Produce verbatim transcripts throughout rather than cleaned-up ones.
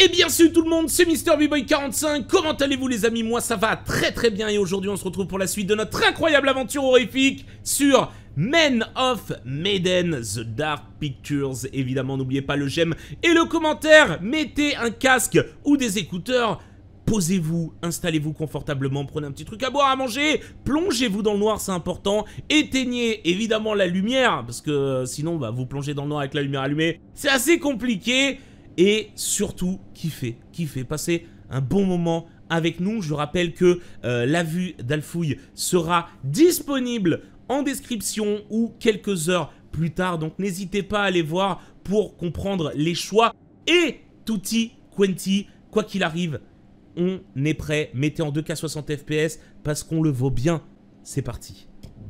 Et bien salut tout le monde, c'est MrBboy quarante-cinq, comment allez-vous les amis? Moi ça va très très bien et aujourd'hui on se retrouve pour la suite de notre incroyable aventure horrifique sur Men of Medan, The Dark Pictures. Évidemment n'oubliez pas le j'aime et le commentaire, mettez un casque ou des écouteurs, posez-vous, installez-vous confortablement, prenez un petit truc à boire, à manger, plongez-vous dans le noir, c'est important, éteignez évidemment la lumière, parce que sinon bah, vous plongez dans le noir avec la lumière allumée, c'est assez compliqué. Et surtout, kiffez, kiffez, passez un bon moment avec nous. Je rappelle que euh, la vue d'Alfouille sera disponible en description ou quelques heures plus tard. Donc n'hésitez pas à aller voir pour comprendre les choix. Et tutti quanti, quoi qu'il arrive, on est prêt. Mettez en deux K soixante F P S parce qu'on le vaut bien. C'est parti.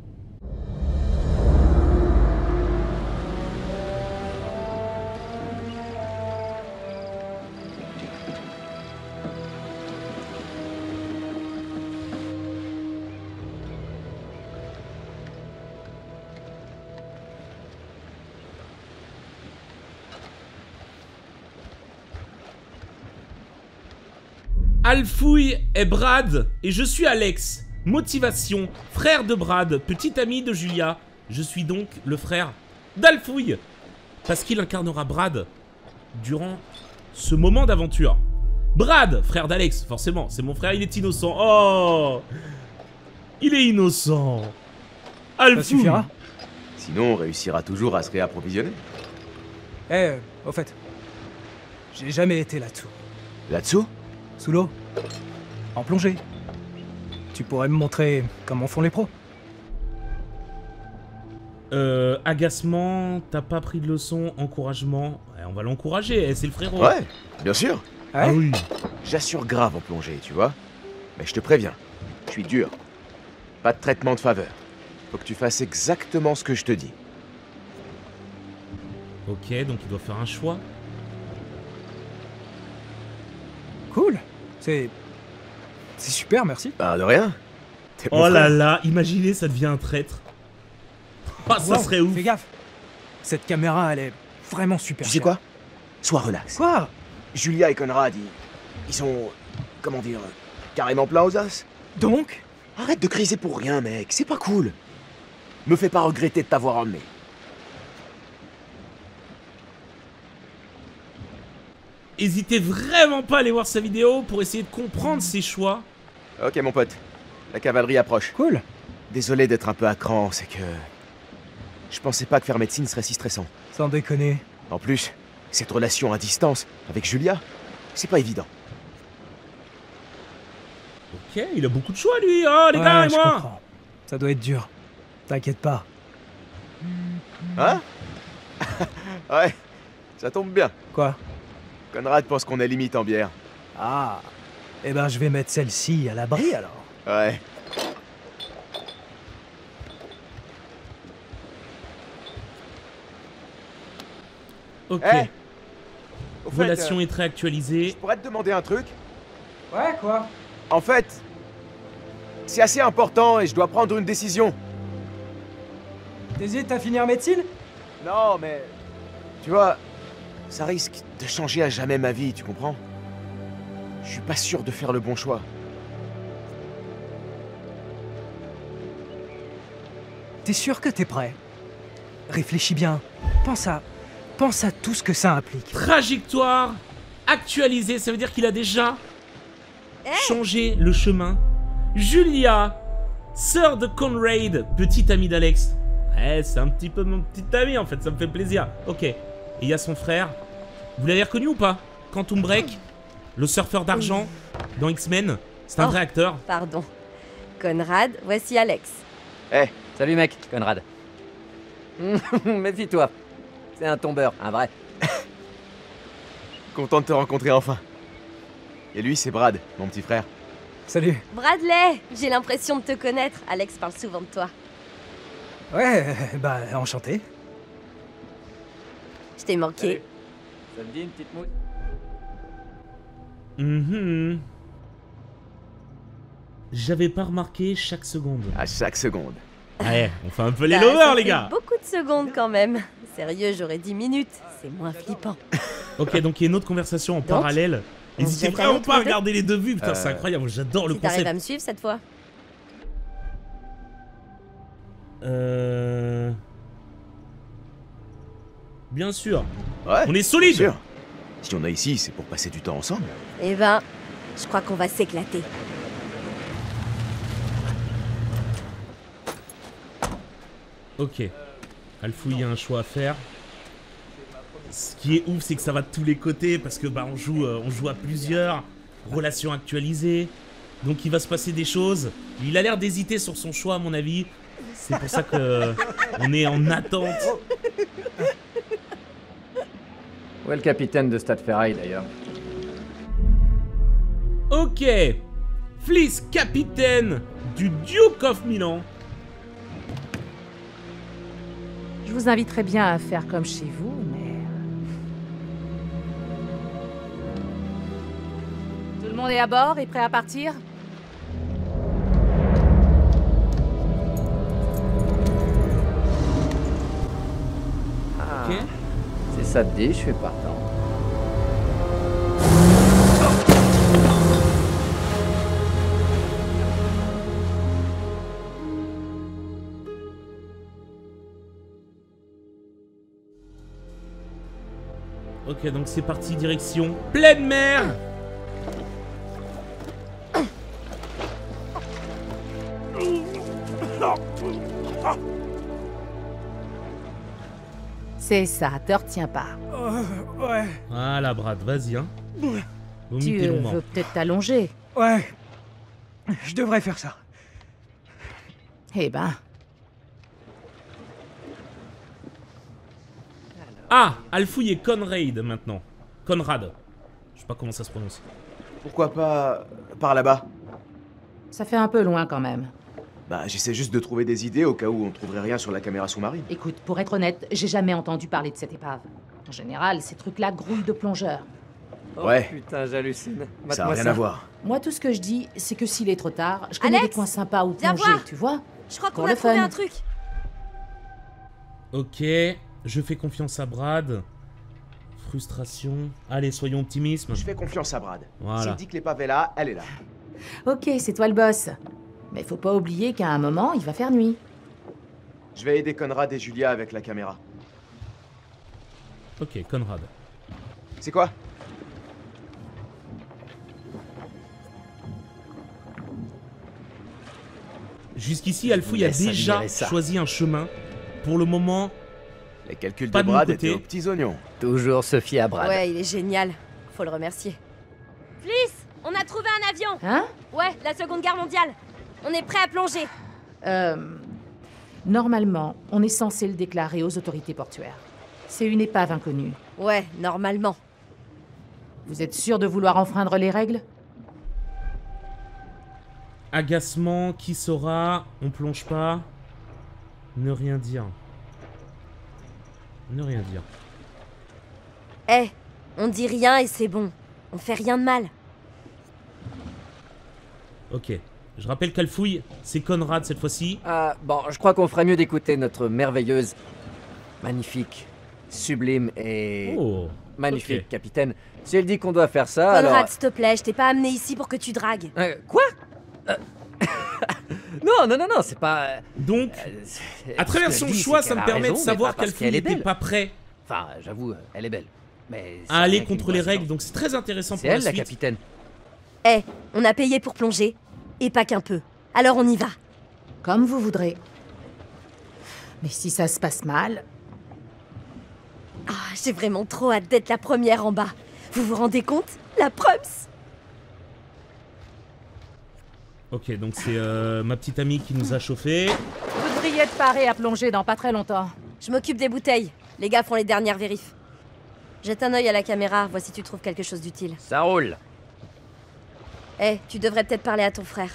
Alfouille est Brad et je suis Alex. Motivation, frère de Brad, petit ami de Julia. Je suis donc le frère d'Alfouille parce qu'il incarnera Brad durant ce moment d'aventure. Brad, frère d'Alex, forcément, c'est mon frère, il est innocent. Oh, il est innocent. Alfouille. Ça suffira. Sinon, on réussira toujours à se réapprovisionner. Eh, euh, au fait, j'ai jamais été là-dessous. Là-dessous? Sous l'eau, en plongée. Tu pourrais me montrer comment font les pros? Euh, agacement, t'as pas pris de leçon, encouragement. Ouais, on va l'encourager, c'est le frérot. Ouais, bien sûr. Ah oui. J'assure grave en plongée, tu vois. Mais je te préviens, je suis dur. Pas de traitement de faveur. Faut que tu fasses exactement ce que je te dis. Ok, donc il doit faire un choix. Cool. C'est... C'est super, merci. Bah, de rien. T'es mon Oh là frère. là, imaginez, ça devient un traître. Ah, ça Wow, serait ouf. Fais gaffe. Cette caméra, elle est vraiment super. Tu sais chère. quoi? Sois relax. Quoi? Julia et Conrad, ils... ils sont... comment dire... carrément pleins aux os. Donc? Arrête de criser pour rien, mec. C'est pas cool. Me fais pas regretter de t'avoir emmené. Hésitez vraiment pas à aller voir sa vidéo pour essayer de comprendre ses choix. Ok, mon pote. La cavalerie approche. Cool. Désolé d'être un peu à cran, c'est que... je pensais pas que faire médecine serait si stressant. Sans déconner. En plus, cette relation à distance avec Julia, c'est pas évident. Ok, il a beaucoup de choix lui, oh les Ouais, gars et je moi. comprends. Ça doit être dur. T'inquiète pas. Hein? Ouais, ça tombe bien. Quoi? Conrad pense qu'on est limite en bière. Ah. Eh ben, je vais mettre celle-ci à l'abri alors. Ouais. Ok, Eh, au fait, relation euh, est très actualisée. je pourrais te demander un truc? Ouais, quoi? En fait, c'est assez important et je dois prendre une décision. T'hésites à finir médecine? Non, mais... tu vois, ça risque de changer à jamais ma vie, tu comprends? Je suis pas sûr de faire le bon choix. T'es sûr que t'es prêt? Réfléchis bien. Pense à... Pense à tout ce que ça implique. Trajectoire actualisée, ça veut dire qu'il a déjà changé le chemin. Julia, sœur de Conrad, petite amie d'Alex. Ouais, c'est un petit peu mon petit ami en fait, ça me fait plaisir. Ok, et il y a son frère. Vous l'avez reconnu ou pas? Quantum Break, le surfeur d'argent dans X-Men. C'est un Oh. vrai acteur. Pardon. Conrad, voici Alex. Eh, Salut mec, Conrad. Méfie-toi. C'est un tombeur, un vrai. content de te rencontrer enfin. Et lui, c'est Brad, mon petit frère. Salut. Bradley, j'ai l'impression de te connaître. Alex parle souvent de toi. Ouais, bah, enchanté. Je t'ai manqué. Ça te dit une petite mousse? Mhm. J'avais pas remarqué chaque seconde. À chaque seconde. Ouais, on fait un peu les Bah, ça lovers, les fait gars. Beaucoup de secondes quand même. Sérieux, j'aurais dix minutes. C'est moins flippant. Ok, donc il y a une autre conversation en Donc, parallèle. on N'hésitez se vraiment jette pas à tous les deux regarder les deux vues, putain, Euh, c'est incroyable, j'adore le Si t'arrives concept. à me suivre cette fois. Euh... Bien sûr. Ouais. On est bien solide. sûr. Si on est ici, c'est pour passer du temps ensemble. Eh ben, je crois qu'on va s'éclater. Ok. Alfou, il y a un choix à faire. Ce qui est ouf, c'est que ça va de tous les côtés parce que bah on joue, euh, on joue à plusieurs, relations actualisées. Donc il va se passer des choses. Il a l'air d'hésiter sur son choix à mon avis. C'est pour ça que euh, on est en attente. Où est le capitaine de Stade Ferraille d'ailleurs? Ok. Fliss, capitaine du Duke of Milan. Je vous inviterais bien à faire comme chez vous, mais... Tout le monde est à bord et prêt à partir? Ah, Ok. si ça te dit, je suis partant. Ok, donc c'est parti, direction pleine mer. C'est ça, te retiens pas. Euh, ouais, Voilà, Brad, vas-y, hein. Vomis Tu tes euh, longuement. veux peut-être t'allonger. ouais. Je devrais faire ça. Eh ben, Ah, Alfouille et Conrad maintenant. Conrad. Je sais pas comment ça se prononce. Pourquoi pas par là-bas? ça fait un peu loin quand même. Bah, j'essaie juste de trouver des idées au cas où on trouverait rien sur la caméra sous-marine. Écoute, pour être honnête, j'ai jamais entendu parler de cette épave. En général, ces trucs-là grouillent de plongeurs. Oh, Ouais. putain, j'hallucine. Ça a Mate-moi rien à voir. Moi, tout ce que je dis, c'est que s'il est trop tard, je connais Alex, des coins sympas où viens plonger, voir. tu vois. Je crois qu'on Pour a le trouvé fun. un truc. Ok, je fais confiance à Brad. Frustration. Allez, soyons optimistes. Je fais confiance à Brad. Voilà. S'il dit que l'épave est là, elle est là. Ok, c'est toi le boss. Mais faut pas oublier qu'à un moment, il va faire nuit. Je vais aider Conrad et Julia avec la caméra. Ok, Conrad. C'est quoi? Jusqu'ici, Alfouille a Laisse déjà admirer ça. choisi un chemin. Pour le moment, Les calculs Pas de de mon Brad côté. étaient aux petits oignons. Toujours se fier à Brad. Ouais, il est génial. Faut le remercier. Fliss, on a trouvé un avion. Hein? Ouais, la Seconde Guerre mondiale. On est prêt à plonger. Euh... Normalement, on est censé le déclarer aux autorités portuaires. C'est une épave inconnue. Ouais, normalement. Vous êtes sûr de vouloir enfreindre les règles? agacement, qui saura, on plonge pas. Ne rien dire. Ne rien dire. Eh, on dit rien et c'est bon. On fait rien de mal. Ok. Je rappelle qu'Alfouille, c'est Conrad cette fois-ci. Ah, bon, je crois qu'on ferait mieux d'écouter notre merveilleuse, magnifique, sublime et Oh. magnifique ok. capitaine. Si elle dit qu'on doit faire ça, Conrad, alors... s'il te plaît, je t'ai pas amené ici pour que tu dragues. Euh, quoi Euh, Non, non, non, non, c'est pas... euh, Donc, c'est- à travers ce son qu'elle dit, choix, c'est ça qu'elle me a permet de raison, mais savoir pas parce qu'Alfouille qu'elle est n'était belle. pas prêt. Enfin, j'avoue, elle est belle. Mais c'est à aller rien qu'une contre les coïncidence. règles, donc c'est très intéressant C'est pour la elle, la suite. capitaine. Eh, on a payé pour plonger. Et pas qu'un peu. Alors on y va. Comme vous voudrez. Mais si ça se passe mal, Ah, j'ai vraiment trop hâte d'être la première en bas. Vous vous rendez compte? La prums. Ok, donc c'est euh, ma petite amie qui nous a chauffé. vous devriez être paré à plonger dans pas très longtemps. Je m'occupe des bouteilles. Les gars font les dernières vérifs. Jette un œil à la caméra, vois si tu trouves quelque chose d'utile. Ça roule. Eh, tu devrais peut-être parler à ton frère.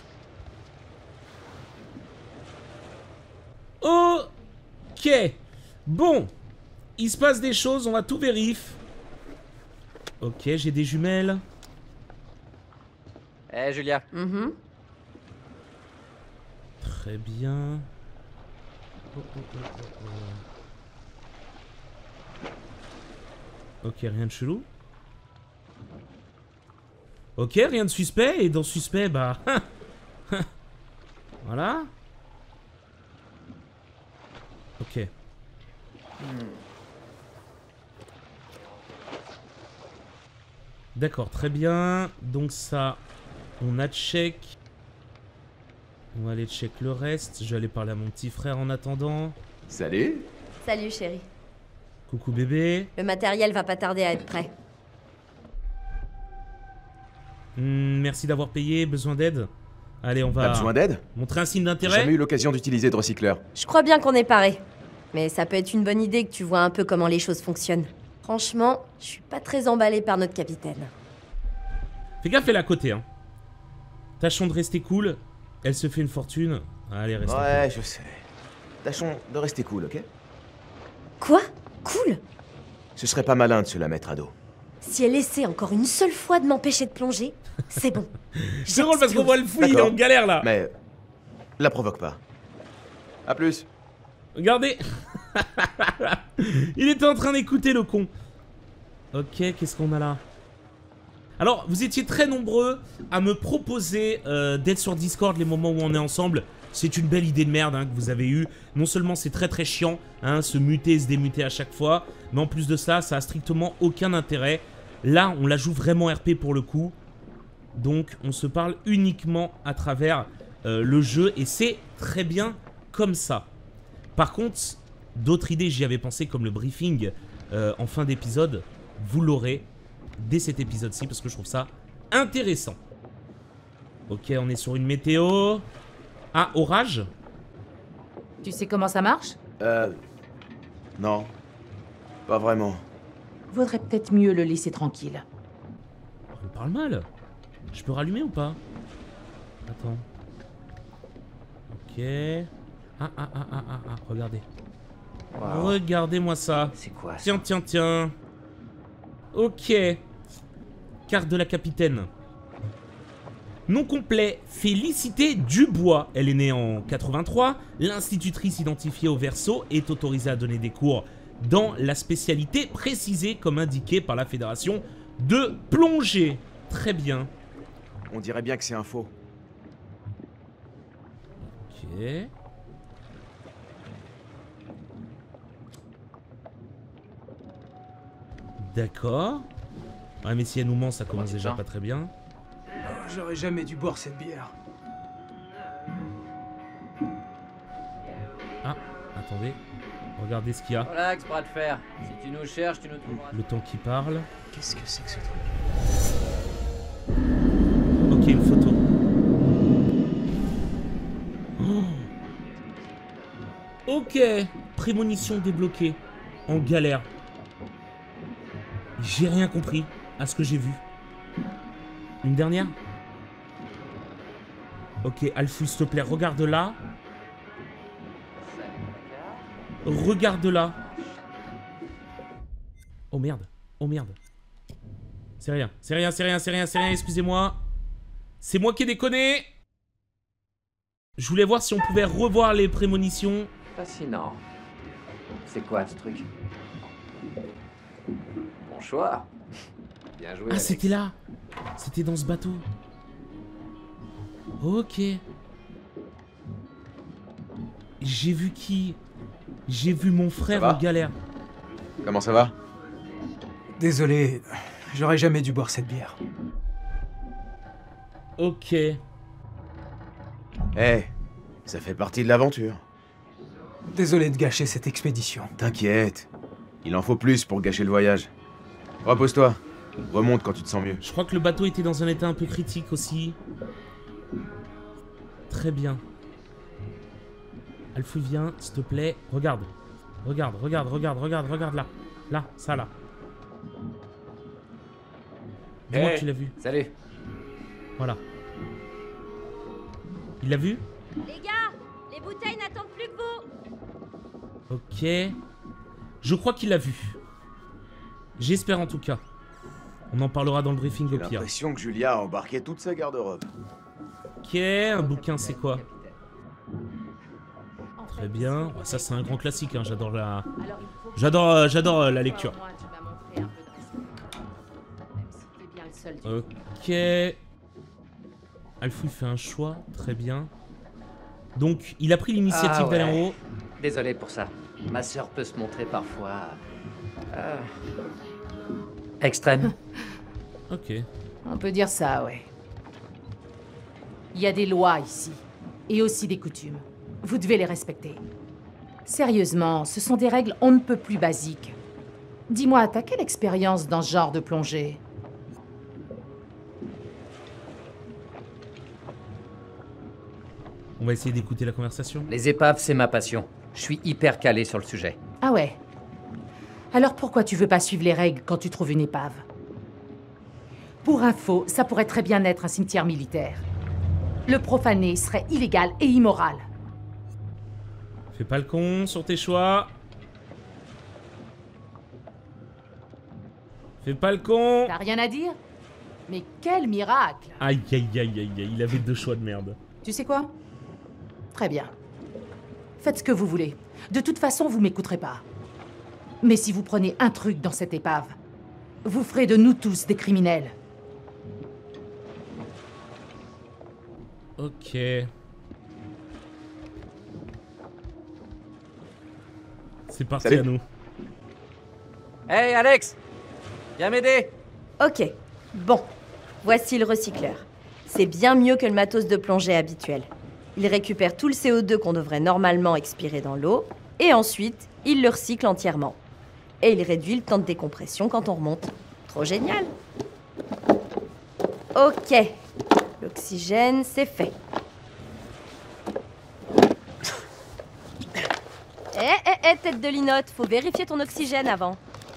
Ok. Bon. Il se passe des choses, on va tout vérifier. Ok, j'ai des jumelles. Eh, Julia. Mhm. Très bien. Oh, oh, oh, oh, Ok, rien de chelou. Ok, rien de suspect. Et dans suspect, bah... voilà. Ok. D'accord, très bien. Donc ça, on a check. On va aller check le reste. Je vais aller parler à mon petit frère en attendant. Salut. Salut chérie. Coucou bébé. Le matériel va pas tarder à être prêt. Hmm, merci d'avoir payé. Besoin d'aide? Allez, on va... Pas besoin d'aide? montrer un signe J'ai d'intérêt. jamais eu l'occasion d'utiliser de recycleur. Je crois bien qu'on est paré. Mais ça peut être une bonne idée que tu vois un peu comment les choses fonctionnent. Franchement, je suis pas très emballée par notre capitaine. Fais gaffe, elle est à côté, hein. Tâchons de rester cool. Elle se fait une fortune. Allez, reste Ouais, je sais. Tâchons de rester cool, ok? Quoi? Cool? Ce serait pas malin de se la mettre à dos. Si elle essaie encore une seule fois de m'empêcher de plonger, c'est bon. C'est drôle parce qu'on voit le fou, il est en D'accord. galère là. Mais... la provoque pas. A plus. Regardez. Il était en train d'écouter le con. Ok, qu'est-ce qu'on a là? Alors, vous étiez très nombreux à me proposer euh, d'être sur Discord les moments où on est ensemble. C'est une belle idée de merde hein, que vous avez eue. Non seulement c'est très très chiant, hein, se muter et se démuter à chaque fois, mais en plus de ça, ça a strictement aucun intérêt. Là, on la joue vraiment R P pour le coup. Donc, on se parle uniquement à travers euh, le jeu et c'est très bien comme ça. Par contre, d'autres idées, j'y avais pensé comme le briefing euh, en fin d'épisode. Vous l'aurez dès cet épisode-ci parce que je trouve ça intéressant. Ok, on est sur une météo. Ah, orage? Tu sais comment ça marche? Euh... Non. Pas vraiment. Vaudrait peut-être mieux le laisser tranquille. On parle mal. Je peux rallumer ou pas? Attends. Ok. Ah, ah, ah, ah, ah, ah, regardez. Wow. Regardez-moi ça. C'est quoi ça? Tiens, tiens, tiens. Ok. Carte de la capitaine. Nom complet, Félicité Dubois. Elle est née en quatre-vingt-trois. L'institutrice identifiée au verso est autorisée à donner des cours dans la spécialité précisée comme indiqué par la Fédération de plongée. Très bien. On dirait bien que c'est un faux. Ok. D'accord. Ouais, mais si elle nous ment, ça commence déjà pas très bien. J'aurais jamais dû boire cette bière. Ah, attendez. Regardez ce qu'il y a. Relax, bras de fer. Si tu nous cherches, tu nous trouveras. Le temps qui parle. Qu'est-ce que c'est que ce truc? Ok, une photo. Oh. Ok. Prémonition débloquée. En galère. J'ai rien compris à ce que j'ai vu. Une dernière? Ok, Alfou, s'il te plaît, regarde là. Regarde là. Oh merde, oh merde. C'est rien, c'est rien, c'est rien, c'est rien, c'est rien, excusez-moi. C'est moi qui ai déconné. Je voulais voir si on pouvait revoir les prémonitions. Fascinant. C'est quoi ce truc? Bon choix. Bien joué. Ah, c'était là. C'était dans ce bateau. Ok. J'ai vu qui? J'ai vu mon frère en galère. Comment ça va? Désolé, j'aurais jamais dû boire cette bière. Ok. Eh, hey, ça fait partie de l'aventure. Désolé de gâcher cette expédition. T'inquiète. Il en faut plus pour gâcher le voyage. Repose-toi. Remonte quand tu te sens mieux. Je crois que le bateau était dans un état un peu critique aussi. Très bien. Alfou, viens, s'il te plaît. Regarde. Regarde, regarde, regarde, regarde, regarde là. Là, ça là. Dis-moi Hey, que tu l'as vu. Salut. Voilà. Il l'a vu? Les gars, les bouteilles n'attendent plus que vous. Ok. Je crois qu'il l'a vu. J'espère en tout cas. On en parlera dans le briefing J'ai au pire. l'impression que Julia a embarqué toute sa garde-robe. Ok, un bouquin c'est quoi? Très bien. Ça c'est un grand classique, hein. J'adore la... J'adore euh, j'adore euh, la lecture. le dis. Ok. Alfou, il fait un choix, très bien. Donc, il a pris l'initiative Ah ouais. d'aller en haut. Désolé pour ça. Ma sœur peut se montrer parfois... euh, extrême. Ok. On peut dire ça, ouais. Il y a des lois ici, et aussi des coutumes. Vous devez les respecter. Sérieusement, ce sont des règles on ne peut plus basiques. Dis-moi, t'as quelle expérience dans ce genre de plongée? On va essayer d'écouter la conversation. Les épaves, c'est ma passion. Je suis hyper calé sur le sujet. Ah ouais. Alors pourquoi tu veux pas suivre les règles quand tu trouves une épave? Pour info, ça pourrait très bien être un cimetière militaire. Le profaner serait illégal et immoral. Fais pas le con sur tes choix. Fais pas le con. T'as rien à dire? Mais quel miracle! Aïe, aïe, aïe, aïe, aïe. Il avait deux choix de merde. Tu sais quoi? Très bien. Faites ce que vous voulez. De toute façon, vous m'écouterez pas. Mais si vous prenez un truc dans cette épave, vous ferez de nous tous des criminels. Ok. C'est parti Salut. à nous. Hey Alex! Viens m'aider! Ok, bon. Voici le recycleur. C'est bien mieux que le matos de plongée habituel. Il récupère tout le C O deux qu'on devrait normalement expirer dans l'eau, et ensuite, il le recycle entièrement. Et il réduit le temps de décompression quand on remonte. Trop génial! Ok, l'oxygène, c'est fait. Eh, eh, eh, tête de linotte, faut vérifier ton oxygène avant.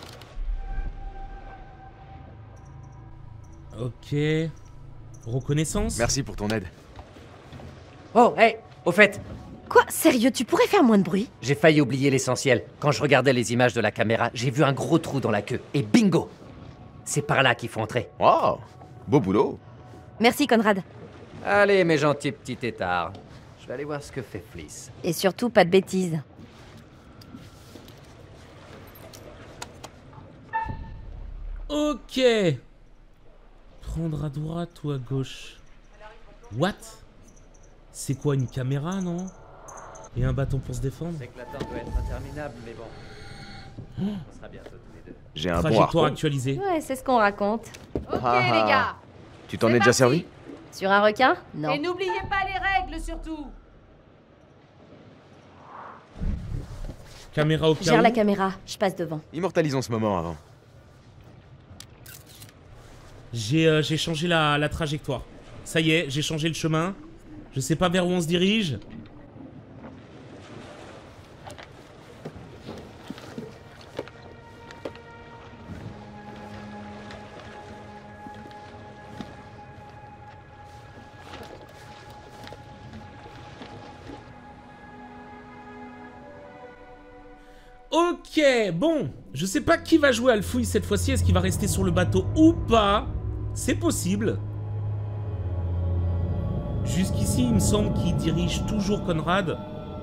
Ok. Reconnaissance. Merci pour ton aide. Oh, hey! Au fait, Quoi? Sérieux, tu pourrais faire moins de bruit? j'ai failli oublier l'essentiel. Quand je regardais les images de la caméra, j'ai vu un gros trou dans la queue. Et bingo! C'est par là qu'il faut entrer. Wow, beau boulot. Merci, Conrad. Allez, mes gentils petits têtards. Je vais aller voir ce que fait Fliss. Et surtout, pas de bêtises. Ok. Prendre à droite ou à gauche? What? C'est quoi, une caméra, non? Et un bâton pour se défendre? C'est que l'attente doit être interminable, mais bon. On sera bientôt tous les deux. J'ai un bon Trajectoire harpon. actualisée. Ouais, c'est ce qu'on raconte. Ok, Ah, les ah. gars. Tu t'en C'est es déjà parti. servi? Sur un requin? Non. Et n'oubliez pas les règles, surtout. Caméra au cas Gère où. la caméra, je passe devant. Immortalisons ce moment avant. J'ai euh, j'ai changé la, la trajectoire. Ça y est, j'ai changé le chemin. Je sais pas vers où on se dirige. Ok, bon, je sais pas qui va jouer Alfouille cette fois-ci, est-ce qu'il va rester sur le bateau ou pas? C'est possible. Jusqu'ici, il me semble qu'il dirige toujours Conrad.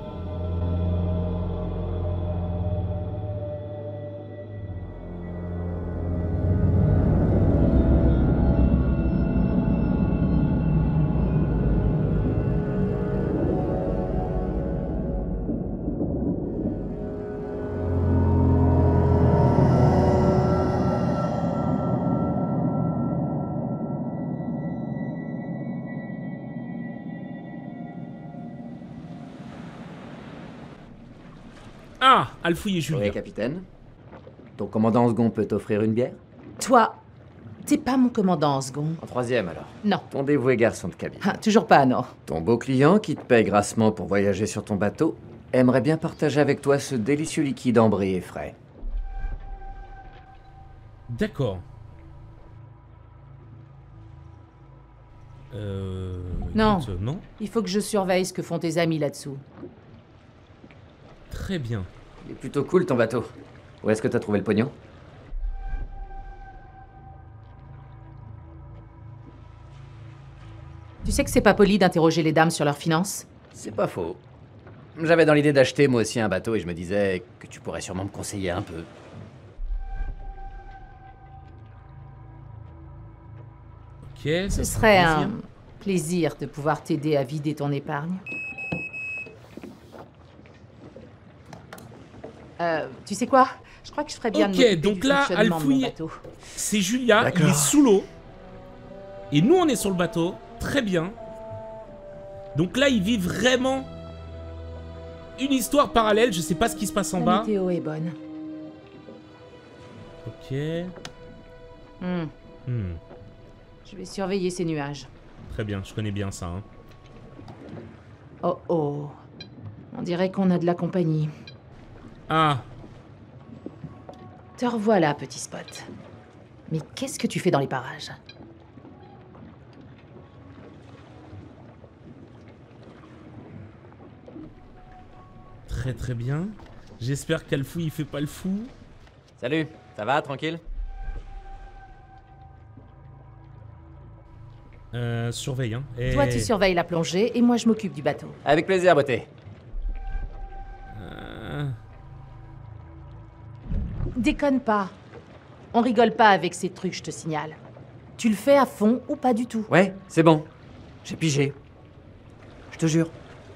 Ah, Alfouille et Julien. Oui, capitaine. Ton commandant en second peut t'offrir une bière? Toi, t'es pas mon commandant en second. En troisième, alors. Non. Ton dévoué garçon de cabine. Ah, toujours pas, non. Ton beau client, qui te paye grassement pour voyager sur ton bateau, aimerait bien partager avec toi ce délicieux liquide ambré et frais. D'accord. Euh... Non. écoute, euh, non. Il faut que je surveille ce que font tes amis là-dessous. Très bien. Il est plutôt cool, ton bateau. Où est-ce que t'as trouvé le pognon? Tu sais que c'est pas poli d'interroger les dames sur leurs finances? C'est pas faux. J'avais dans l'idée d'acheter moi aussi un bateau et je me disais que tu pourrais sûrement me conseiller un peu. Ok, ça Ce sera serait plaisir. un plaisir de pouvoir t'aider à vider ton épargne. Euh, tu sais quoi? Je crois que je ferais bien Ok, de m'occuper donc du là, fonctionnement de mon Alfouille- bateau. C'est Julia, il D'accord. est sous l'eau. Et nous, on est sur le bateau. Très bien. Donc là, il vit vraiment une histoire parallèle. Je sais pas ce qui se passe en La bas. météo est bonne. Ok. Hmm, Hmm, Je vais surveiller ces nuages. Très bien, je connais bien ça. hein. Oh oh. On dirait qu'on a de la compagnie. Ah, Te revoilà, petit Spot. Mais qu'est-ce que tu fais dans les parages? très très bien. J'espère qu'Alfouille, il fait pas le fou. Salut, ça va, tranquille? Euh, surveille, hein. Et... Toi, tu surveilles la plongée et moi, je m'occupe du bateau. Avec plaisir, beauté. Euh, Déconne pas. On rigole pas avec ces trucs, je te signale. Tu le fais à fond ou pas du tout? Ouais, c'est bon. J'ai pigé. Je te jure.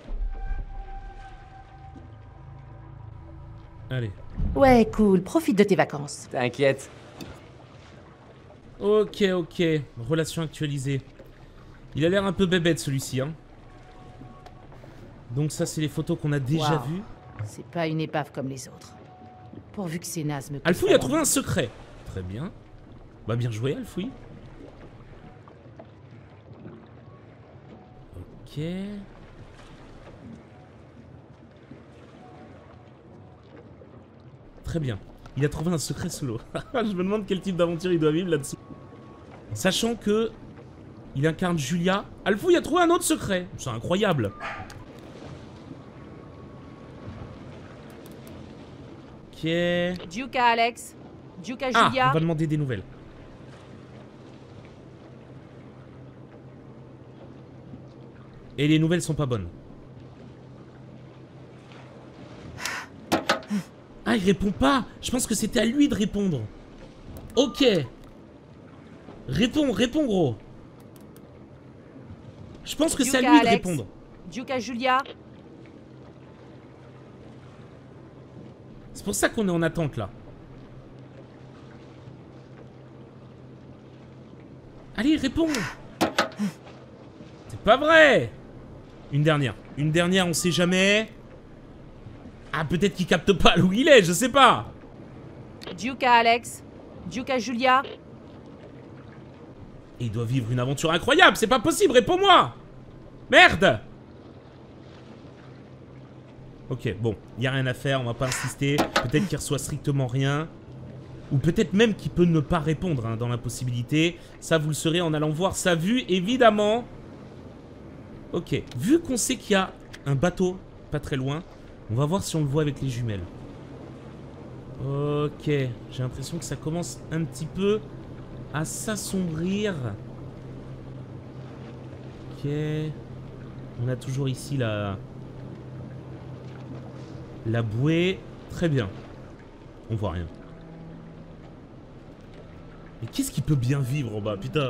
Allez. Ouais, cool. Profite de tes vacances. T'inquiète. Ok, ok. Relation actualisée. Il a l'air un peu bébête, celui-ci, hein. Donc ça, c'est les photos qu'on a déjà Waouh. vues. C'est pas une épave comme les autres. Pourvu que c'est naze me coûte Alfouille pas a trouvé l'envie. un secret. Très bien. Bah, bien joué, Alfouille. Ok. Très bien. Il a trouvé un secret sous l'eau. Je me demande quel type d'aventure il doit vivre là-dessous. Sachant que il incarne Julia. Alfouille a trouvé un autre secret. C'est incroyable. Ok. Juka, Alex. Juka, Ah, Julia. on va demander des nouvelles. Et les nouvelles sont pas bonnes. Ah, il répond pas. Je pense que c'était à lui de répondre. Ok. Réponds, réponds, gros. Je pense que c'est à Yuka, lui de Alex. répondre. Juka, Julia. C'est pour ça qu'on est en attente, là. Allez, réponds. C'est pas vrai. Une dernière. Une dernière, on sait jamais. Ah, peut-être qu'il capte pas où il est, je sais pas. Juka, Alex. Juka, Julia. Et il doit vivre une aventure incroyable, c'est pas possible, réponds-moi. Merde. Ok, bon, y a rien à faire, on va pas insister. Peut-être qu'il reçoit strictement rien. Ou peut-être même qu'il peut ne pas répondre hein, dans l'impossibilité. Ça, vous le saurez en allant voir sa vue, évidemment. Ok, vu qu'on sait qu'il y a un bateau pas très loin, on va voir si on le voit avec les jumelles. Ok, j'ai l'impression que ça commence un petit peu à s'assombrir. Ok. On a toujours ici la... La bouée. Très bien. On voit rien. Mais qu'est-ce qui peut bien vivre en bas, putain.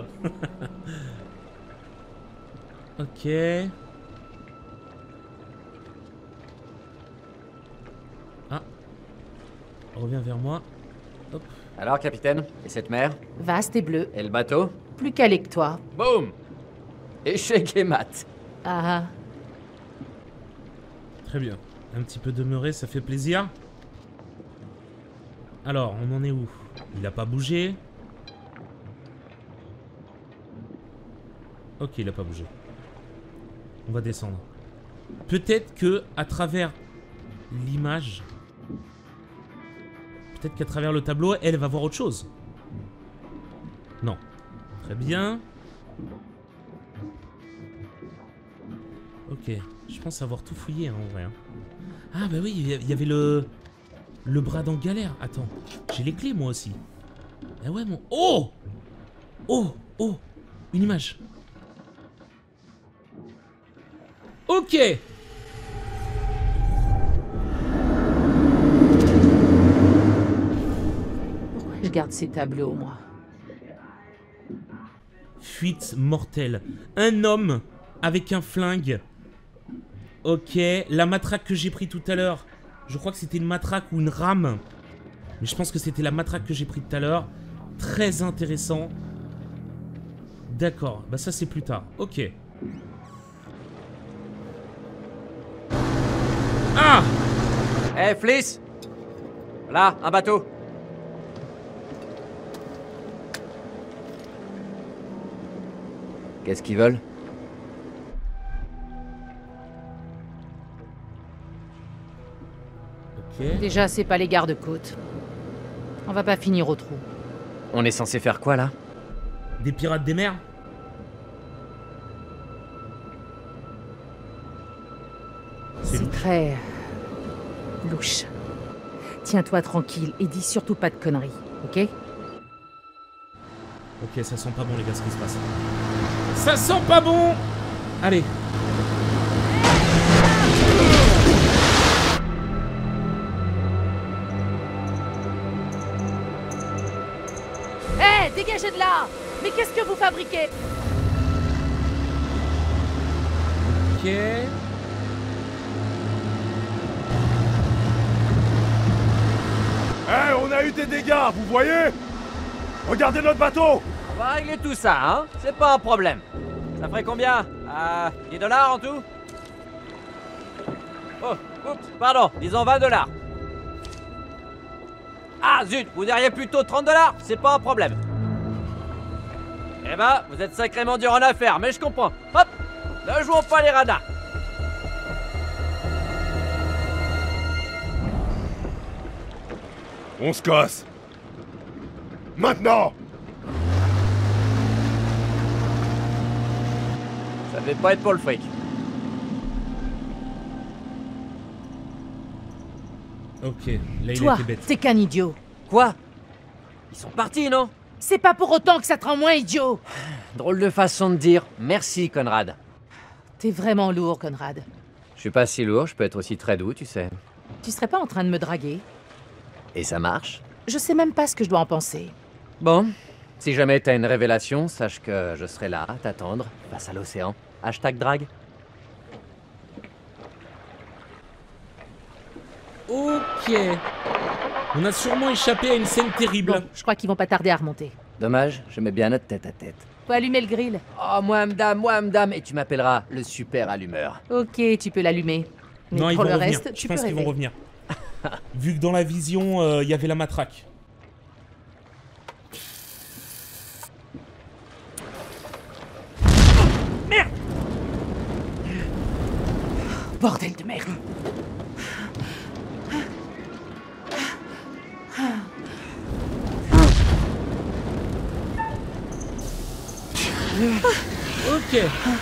Ok. Ah. Reviens vers moi. Hop. Alors, capitaine, et cette mer? Vaste et bleu. Et le bateau? Plus calé que toi. Boum! Échec et mat. Ah. Très bien. Un petit peu demeuré, ça fait plaisir. Alors, on en est où? Il a pas bougé. Ok, il a pas bougé. On va descendre. Peut-être que à travers l'image, peut-être qu'à travers le tableau, elle va voir autre chose. Non. Très bien. Ok. Je pense avoir tout fouillé hein, en vrai. hein. Ah bah oui, il y avait le... Le bras dans galère. Attends. J'ai les clés moi aussi. Ah ouais mon... Oh! Oh! Oh! Une image. Ok! Pourquoi je garde ces tableaux, moi? Fuite mortelle. Un homme avec un flingue. Ok, la matraque que j'ai pris tout à l'heure. Je crois que c'était une matraque ou une rame. Mais je pense que c'était la matraque que j'ai pris tout à l'heure. Très intéressant. D'accord, bah ça c'est plus tard. Ok. Ah! Hé, hey, Fliss! Là, un bateau. Qu'est-ce qu'ils veulent? Ok. Déjà, c'est pas les gardes-côtes. On va pas finir au trou. On est censé faire quoi, là? Des pirates des mers? C'est très... louche. Tiens-toi tranquille et dis surtout pas de conneries, ok? Ok, ça sent pas bon les gars ce qui se passe. Ça sent pas bon! Allez. Hé, hey, dégagez de là! Mais qu'est-ce que vous fabriquez? Ok. Eh, hey, on a eu des dégâts, vous voyez? Regardez notre bateau! On va régler tout ça, hein? C'est pas un problème. Ça ferait combien? Euh, dix dollars en tout? Oh, oups, pardon, disons vingt dollars. Ah, zut, vous diriez plutôt trente dollars? C'est pas un problème. Eh ben, vous êtes sacrément dur en affaires, mais je comprends. Hop, ne jouons pas les radars. On se casse. Maintenant! Ça devait pas être pour le fric. Ok, là il Toi, était bête. t'es qu'un idiot. Quoi? Ils sont partis, non? C'est pas pour autant que ça te rend moins idiot. Drôle de façon de dire merci, Conrad. T'es vraiment lourd, Conrad. Je suis pas si lourd, je peux être aussi très doux, tu sais. Tu serais pas en train de me draguer? Et ça marche? Je sais même pas ce que je dois en penser. Bon, si jamais t'as une révélation, sache que je serai là à t'attendre, face à l'océan. Hashtag drague. Ok. On a sûrement échappé à une scène terrible. Bon, je crois qu'ils vont pas tarder à remonter. Dommage, j'aimais bien notre tête à tête. Faut allumer le grill. Oh, moi, madame, moi, madame, et tu m'appelleras le super allumeur. Ok, tu peux l'allumer. Mais Non, ils pour vont le revenir. reste, Je tu pense peux qu'ils rêver. vont revenir. Vu que dans la vision, il euh, y avait la matraque. Merde! Bordel de merde! Ok.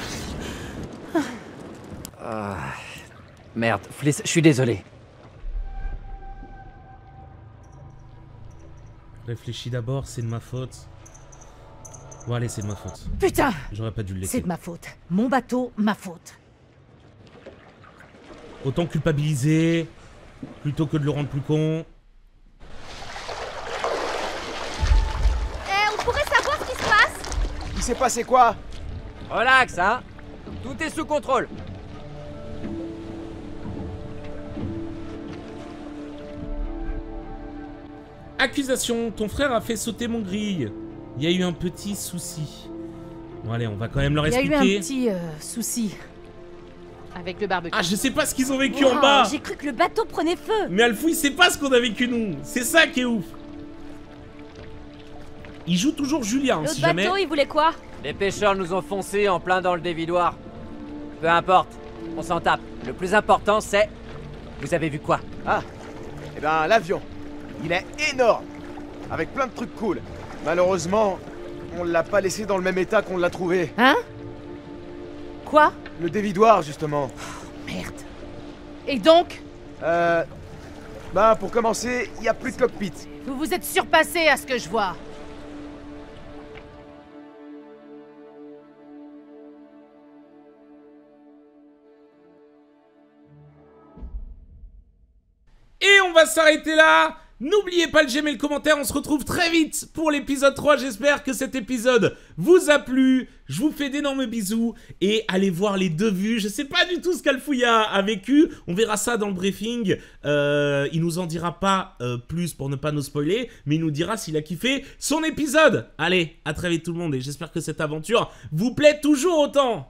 Ah, merde, Fliss, je suis désolé. Réfléchis d'abord, c'est de ma faute. Bon allez, c'est de ma faute. Putain! J'aurais pas dû le laisser. C'est de ma faute. Mon bateau, ma faute. Autant culpabiliser, plutôt que de le rendre plus con. Eh, on pourrait savoir ce qui se passe? Il s'est passé quoi? Relax, hein? Tout est sous contrôle. Accusation, ton frère a fait sauter mon grille. Il y a eu un petit souci. Bon allez, on va quand même leur Il y a expliquer. eu un petit euh, souci. Avec le barbecue. Ah, je sais pas ce qu'ils ont vécu Wow, en bas. j'ai cru que le bateau prenait feu. Mais Alfou, il sait pas ce qu'on a vécu nous. C'est ça qui est ouf. Il joue toujours Julien, L'autre si bateau, jamais. il voulait quoi? Les pêcheurs nous ont foncé en plein dans le dévidoir. Peu importe, on s'en tape. Le plus important, c'est... Vous avez vu quoi? Ah, eh ben l'avion. Il est énorme. Avec plein de trucs cool. Malheureusement, on l'a pas laissé dans le même état qu'on l'a trouvé. Hein? Quoi? Le dévidoir, justement. Merde. Et donc? Euh... Ben, pour commencer, il y a plus de cockpit. Vous vous êtes surpassé à ce que je vois. Et on va s'arrêter là. N'oubliez pas le j'aime et le commentaire, on se retrouve très vite pour l'épisode trois. J'espère que cet épisode vous a plu. Je vous fais d'énormes bisous et allez voir les deux vues. Je sais pas du tout ce qu'Alfouya a vécu. On verra ça dans le briefing. Euh, il nous en dira pas euh, plus pour ne pas nous spoiler, mais il nous dira s'il a kiffé son épisode. Allez, à très vite tout le monde et j'espère que cette aventure vous plaît toujours autant.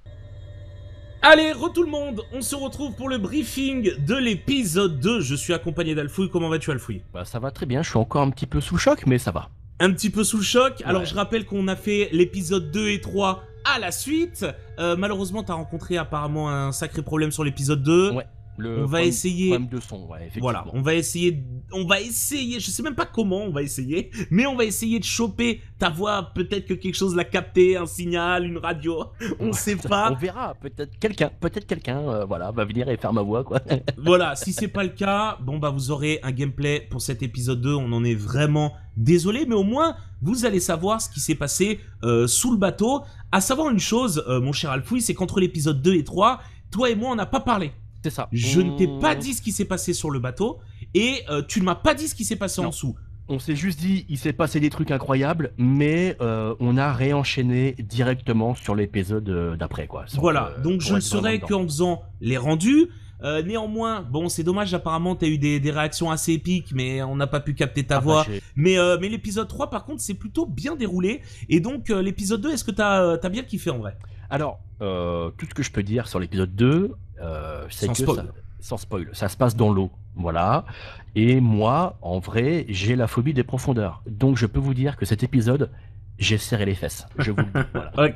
Allez, re tout le monde, on se retrouve pour le briefing de l'épisode deux. Je suis accompagné d'Alfouille. Comment vas-tu, Alfouille? Bah ça va très bien, je suis encore un petit peu sous le choc, mais ça va. Un petit peu sous le choc. Ouais. Alors je rappelle qu'on a fait l'épisode deux et trois à la suite. Euh, malheureusement, t'as rencontré apparemment un sacré problème sur l'épisode deux. Ouais. Le on va problème, essayer. Problème de son, ouais, effectivement. Voilà, on va essayer, on va essayer, je sais même pas comment on va essayer, mais on va essayer de choper ta voix, peut-être que quelque chose l'a capté, un signal, une radio, on Ouais, sait pas. On verra, peut-être quelqu'un, peut-être quelqu'un, euh, voilà, va venir et faire ma voix, quoi. Voilà, si c'est pas le cas, bon bah vous aurez un gameplay pour cet épisode deux, on en est vraiment désolé, mais au moins vous allez savoir ce qui s'est passé euh, sous le bateau. À savoir une chose, euh, mon cher Alfouille, c'est qu'entre l'épisode deux et trois, toi et moi on n'a pas parlé. C'est ça. Je on... ne t'ai pas dit ce qui s'est passé sur le bateau et euh, tu ne m'as pas dit ce qui s'est passé Non. en dessous. On s'est juste dit, il s'est passé des trucs incroyables, mais euh, on a réenchaîné directement sur l'épisode euh, d'après, quoi. Sans Voilà, que, donc pour je ne être vraiment saurais dedans. qu'en faisant les rendus. Euh, néanmoins, bon c'est dommage, apparemment tu as eu des, des réactions assez épiques, mais on n'a pas pu capter ta Ah bah, voix. j'ai- Mais, euh, mais l'épisode trois par contre c'est plutôt bien déroulé. Et donc euh, l'épisode deux, est-ce que tu as, t'as bien kiffé en vrai? Alors, euh, tout ce que je peux dire sur l'épisode deux, euh, c'est Sans que spoil. ça, sans spoil, ça se passe dans l'eau, voilà. Et moi, en vrai, j'ai la phobie des profondeurs. Donc, je peux vous dire que cet épisode, j'ai serré les fesses. Je vous le dis, voilà. Ok.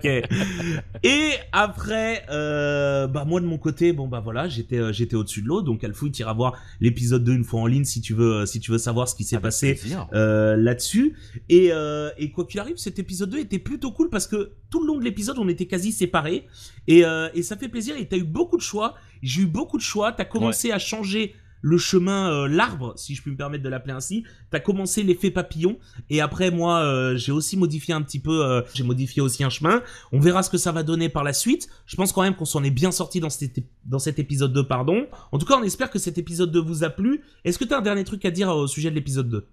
Et après, euh, bah moi de mon côté, bon bah voilà, j'étais euh, j'étais au-dessus de l'eau, donc Alfouille, tu iras voir l'épisode deux une fois en ligne si tu veux, euh, si tu veux savoir ce qui s'est Avec passé plaisir. euh, là-dessus. Et, euh, et quoi qu'il arrive, cet épisode deux était plutôt cool parce que tout le long de l'épisode, on était quasi séparés. Et, euh, et ça fait plaisir. Et t'as eu beaucoup de choix. J'ai eu beaucoup de choix. T'as commencé à changer le chemin, euh, l'arbre, si je puis me permettre de l'appeler ainsi. T'as commencé l'effet papillon. Et après, moi, euh, j'ai aussi modifié un petit peu. Euh, j'ai modifié aussi un chemin. On verra ce que ça va donner par la suite. Je pense quand même qu'on s'en est bien sorti dans cet, dans cet épisode deux, pardon. En tout cas, on espère que cet épisode deux vous a plu. Est-ce que t'as un dernier truc à dire au sujet de l'épisode deux?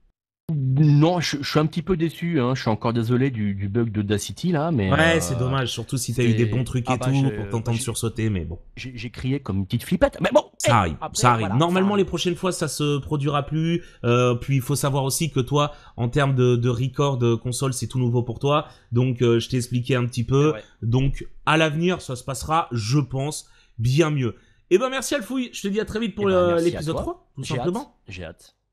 Non, je, je suis un petit peu déçu. Hein. Je suis encore désolé du, du bug d'Audacity là, mais Ouais, euh, c'est dommage, surtout si t'as c'est- eu des bons trucs et Ah bah, tout, je- pour t'entendre j'ai- sursauter, mais bon. j'ai j'ai crié comme une petite flippette. Mais bon, Ça eh, arrive, après, ça arrive. voilà, Normalement, ça les arrive. prochaines fois, ça se produira plus. Euh, puis, il faut savoir aussi que toi, en termes de, de record de console, c'est tout nouveau pour toi. Donc, euh, je t'ai expliqué un petit peu. Ouais. Donc, à l'avenir, ça se passera, je pense, bien mieux. Et ben, merci Alfouille. Je te dis à très vite pour Eh ben, le- merci à l'épisode toi. trois, tout J'ai hâte, simplement. J'ai hâte.